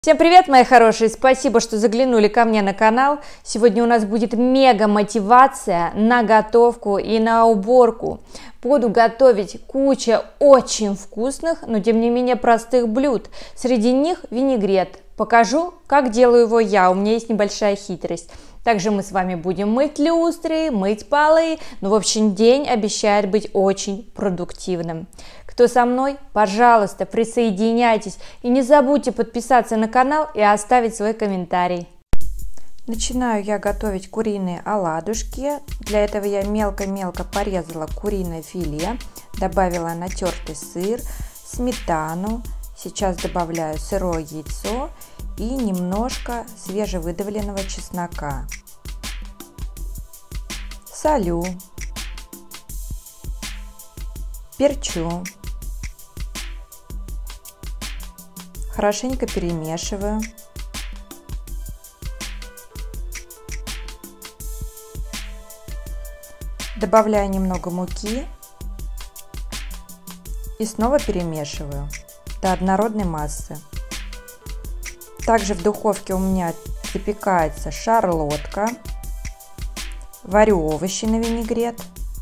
Всем привет, мои хорошие! Спасибо, что заглянули ко мне на канал. Сегодня у нас будет мега мотивация на готовку и на уборку. Буду готовить кучу очень вкусных, но тем не менее простых блюд. Среди них винегрет. Покажу, как делаю его я. У меня есть небольшая хитрость. Также мы с вами будем мыть люстры, мыть полы. Ну, в общем, день обещает быть очень продуктивным. Кто со мной, пожалуйста, присоединяйтесь и не забудьте подписаться на канал и оставить свой комментарий. Начинаю я готовить куриные оладушки. Для этого я мелко-мелко порезала куриное филе, добавила натертый сыр, сметану. Сейчас добавляю сырое яйцо и немножко свежевыдавленного чеснока. Солю, перчу. Хорошенько перемешиваю. Добавляю немного муки и снова перемешиваю до однородной массы. Также в духовке у меня запекается шарлотка. Варю овощи на винегрет.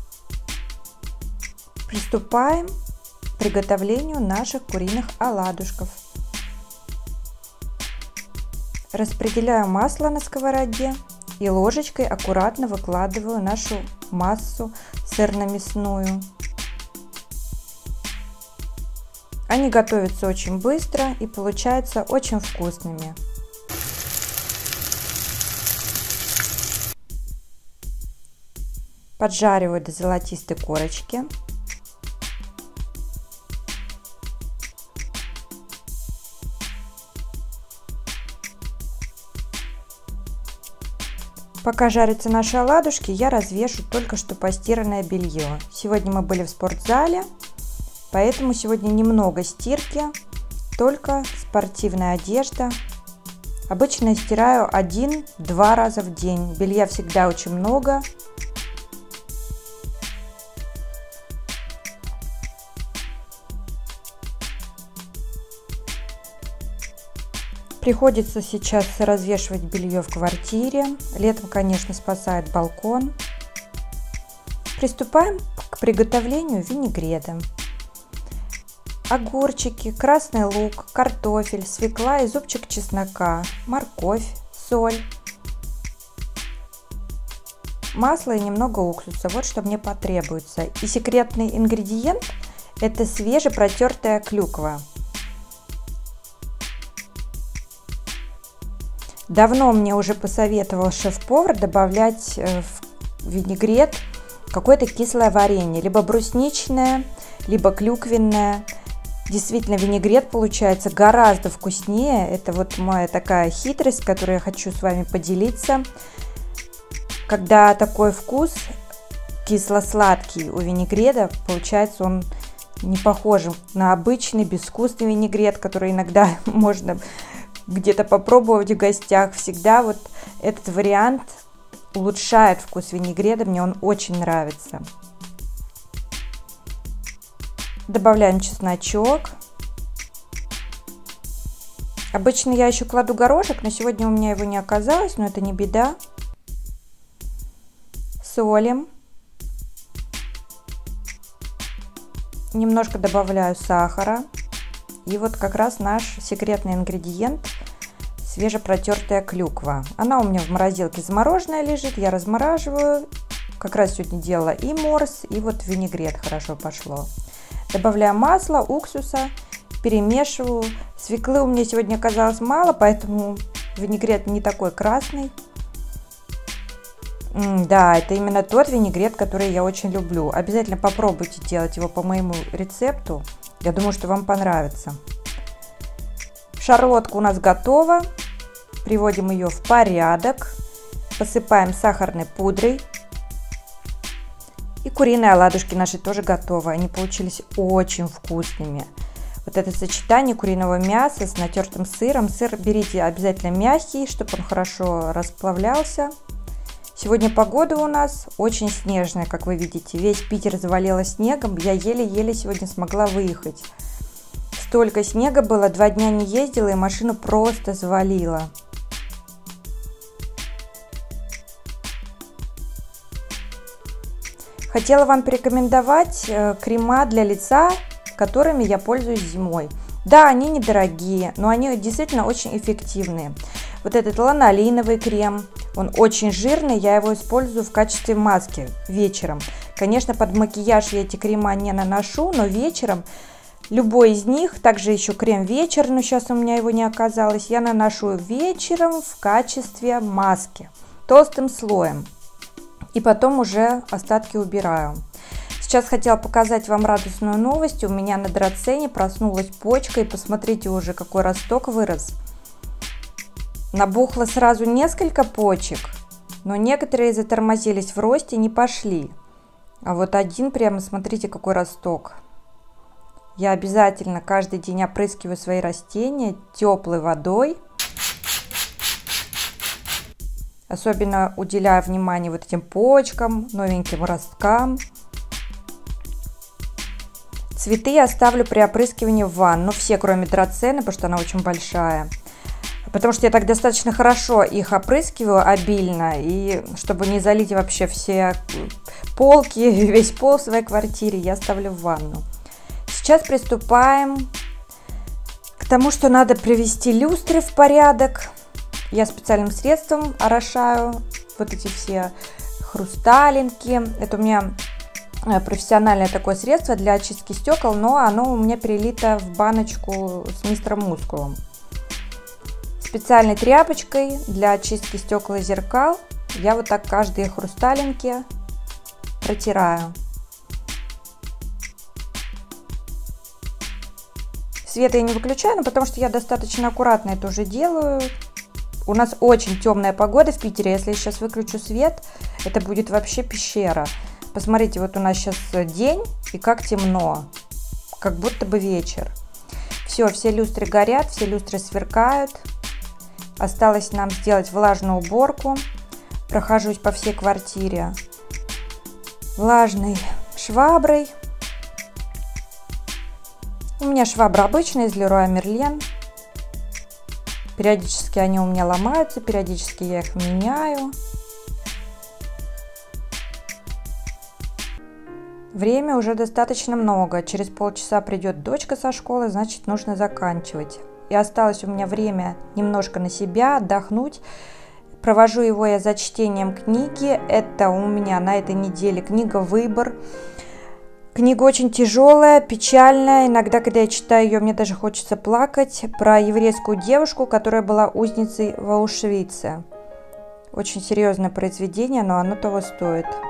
Приступаем к приготовлению наших куриных оладушков. Распределяю масло на сковороде и ложечкой аккуратно выкладываю нашу массу сырно-мясную. Они готовятся очень быстро и получаются очень вкусными. Поджариваю до золотистой корочки. Пока жарятся наши оладушки, я развешу только что постиранное белье. Сегодня мы были в спортзале, поэтому сегодня немного стирки, только спортивная одежда. Обычно я стираю 1-2 раза в день. Белья всегда очень много. Приходится сейчас развешивать белье в квартире. Летом, конечно, спасает балкон. Приступаем к приготовлению винегрета. Огурчики, красный лук, картофель, свекла и зубчик чеснока, морковь, соль, масло и немного уксуса. Вот что мне потребуется. И секретный ингредиент – это свежепротертая клюква. Давно мне уже посоветовал шеф-повар добавлять в винегрет какое-то кислое варенье, либо брусничное, либо клюквенное. Действительно, винегрет получается гораздо вкуснее. Это вот моя такая хитрость, которой я хочу с вами поделиться. Когда такой вкус кисло-сладкий у винегрета, получается он не похож на обычный безвкусный винегрет, который иногда можно где-то попробовать в гостях. Всегда вот этот вариант улучшает вкус винегрета, мне он очень нравится. Добавляем чесночок. Обычно я еще кладу горошек, но сегодня у меня его не оказалось, но это не беда. Солим. Немножко добавляю сахара. И вот как раз наш секретный ингредиент – свежепротертая клюква. Она у меня в морозилке замороженная лежит, я размораживаю. Как раз сегодня делала и морс, и вот винегрет хорошо пошло. Добавляю масло, уксуса, перемешиваю. Свеклы у меня сегодня оказалось мало, поэтому винегрет не такой красный. Да, это именно тот винегрет, который я очень люблю. Обязательно попробуйте делать его по моему рецепту. Я думаю, что вам понравится. Шарлотка у нас готова. Приводим ее в порядок. Посыпаем сахарной пудрой. И куриные оладушки наши тоже готовы. Они получились очень вкусными. Вот это сочетание куриного мяса с натертым сыром. Сыр берите обязательно мягкий, чтобы он хорошо расплавлялся. Сегодня погода у нас очень снежная, как вы видите. Весь Питер завалило снегом. Я еле-еле сегодня смогла выехать. Столько снега было, 2 дня не ездила, и машину просто завалила. Хотела вам порекомендовать крема для лица, которыми я пользуюсь зимой. Да, они недорогие, но они действительно очень эффективные. Вот этот ланолиновый крем, он очень жирный, я его использую в качестве маски вечером. Конечно, под макияж я эти крема не наношу, но вечером любой из них, также еще крем вечер, но сейчас у меня его не оказалось, я наношу вечером в качестве маски, толстым слоем. И потом уже остатки убираю. Сейчас хотела показать вам радостную новость. У меня на драцене проснулась почка. И посмотрите уже, какой росток вырос. Набухло сразу несколько почек, но некоторые затормозились в росте, не пошли. А вот один прямо, смотрите, какой росток. Я обязательно каждый день опрыскиваю свои растения теплой водой. Особенно уделяю внимание вот этим почкам, новеньким росткам. Цветы я оставлю при опрыскивании в ванну. Все, кроме драцены, потому что она очень большая. Потому что я так достаточно хорошо их опрыскиваю обильно. И чтобы не залить вообще все полки, весь пол в своей квартире, я ставлю в ванну. Сейчас приступаем к тому, что надо привести люстры в порядок. Я специальным средством орошаю вот эти все хрусталинки. Это у меня профессиональное такое средство для очистки стекол, но оно у меня перелито в баночку с мистером Мускулом. Специальной тряпочкой для очистки стекол и зеркал я вот так каждые хрусталинки протираю. Свет я не выключаю, но потому что я достаточно аккуратно это уже делаю. У нас очень темная погода в Питере. Если я сейчас выключу свет, это будет вообще пещера. Посмотрите, вот у нас сейчас день, и как темно. Как будто бы вечер. Все люстры горят, все люстры сверкают. Осталось нам сделать влажную уборку. Прохожусь по всей квартире влажной шваброй. У меня швабра обычная из Leroy Merlin. Периодически они у меня ломаются, периодически я их меняю. Время уже достаточно много. Через полчаса придет дочка со школы, значит, нужно заканчивать. И осталось у меня время немножко на себя, отдохнуть. Провожу его я за чтением книги. Это у меня на этой неделе книга «Выбор». Книга очень тяжелая, печальная. Иногда, когда я читаю ее, мне даже хочется плакать. Про еврейскую девушку, которая была узницей в Аушвице. Очень серьезное произведение, но оно того стоит.